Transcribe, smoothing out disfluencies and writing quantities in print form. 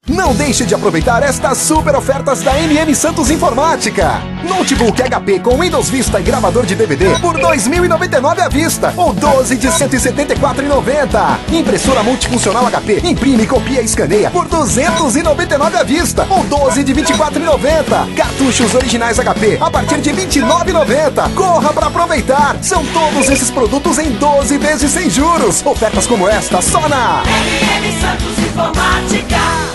Não deixe de aproveitar estas super ofertas da MM Santos Informática. Notebook HP com Windows Vista e gravador de DVD por R$ 2.099 à vista ou 12 de R$ 174,90. Impressora multifuncional HP, imprime, copia e escaneia por R$ 299 à vista ou 12 de R$ 24,90. Cartuchos originais HP a partir de R$ 29,90. Corra para aproveitar. São todos esses produtos em 12 vezes sem juros. Ofertas como esta só na MM Santos Informática.